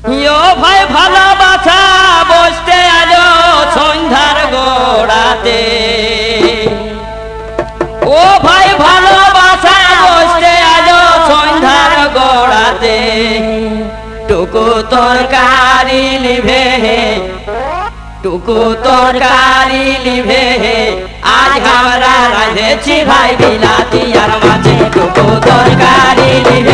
ইয়ো ভাই ভালোবাসা বসতে আলো সন্ধ্যার গোড়াতে। ও ভাই ভালোবাসা বসতে আলো সন্ধ্যার গোড়াতে। টুকু তরকারি লিভে টুকু তরকারি লিভে আজ আমরা রাঁধেছি ভাই বিলাতি আর মাছে। টুকু তরকারি লিভে